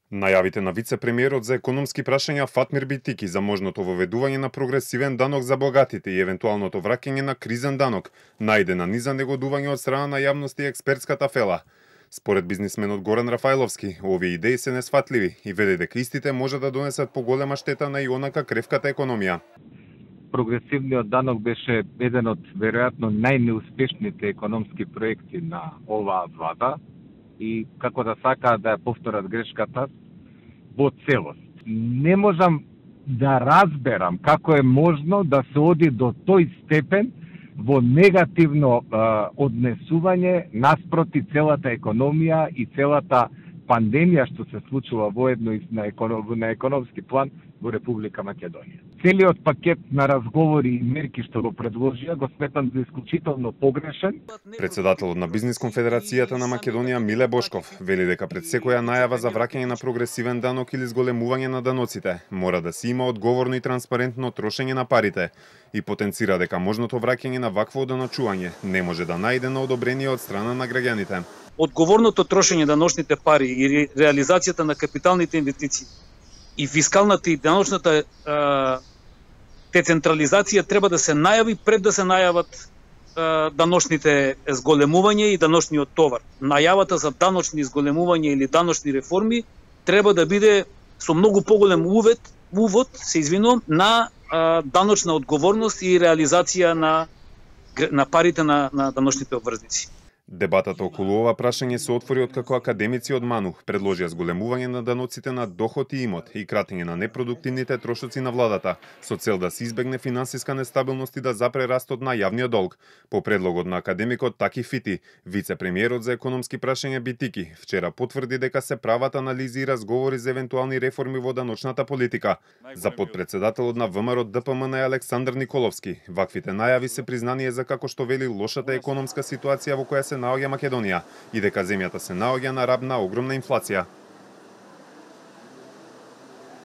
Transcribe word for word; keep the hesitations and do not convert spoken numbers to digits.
Најавите на вице-премиерот за економски прашања Фатмир Битики за можното воведување на прогресивен данок за богатите и евентуалното враќање на кризен данок најде на низа негодување од страна на јавност и експертската фела. Според бизнисменот Горан Рафајловски, овие идеи се несфатливи и веде дека истите може да донесат поголема штета на и онака кревката економија. Прогресивниот данок беше еден од веројатно најнеуспешните економски проекти на оваа влада и како да сакаат да ја повторат грешката во целост. Не можам да разберам како е можно да се оди до тој степен во негативно е, однесување наспроти целата економија и целата пандемија што се случува воедно и на, економ, на економски план во Република Македонија. Целиот пакет на разговори и мерки што го предложија го сметам за исклучително погрешен. Председателот на Бизнис конфедерацијата на Македонија Миле Бошков вели дека пред секоја најава за враќање на прогресивен данок или зголемување на даноците мора да се има одговорно и транспарентно трошење на парите и потенцира дека можното враќање на вакво оданачување не може да најде на одобрение од страна на граѓаните. Одговорното трошење на ношните пари и реализацијата на капиталните инвестиции и фискалната и даночната а, децентрализација треба да се најави пред да се најават а, даночните зголемување и даночниот товар. Најавата за даночни зголемување или даночни реформи треба да биде со многу поголем увод, увод се извинувам, на а, даночна одговорност и реализација на, на парите на, на даночните обврзници. Дебатата околу ова прашање се отвори откако академици од МАНУ предложија зголемување на даноците на доход и имот и кратење на непродуктивните трошоци на владата, со цел да се избегне финансиска нестабилност и да запре растот на јавниот долг. По предлогот на академикот Таки Фити, вице-премиерот за економски прашања Битики вчера потврди дека се прават анализи и разговори за евентуални реформи во даночната политика. За подпредседателот на ВМРО ДПМН Александар Николовски, ваквите најави се признание за како што вели лошата економска ситуација во која се наоѓа Македонија и дека земјата се наоѓа на раб на огромна инфлација.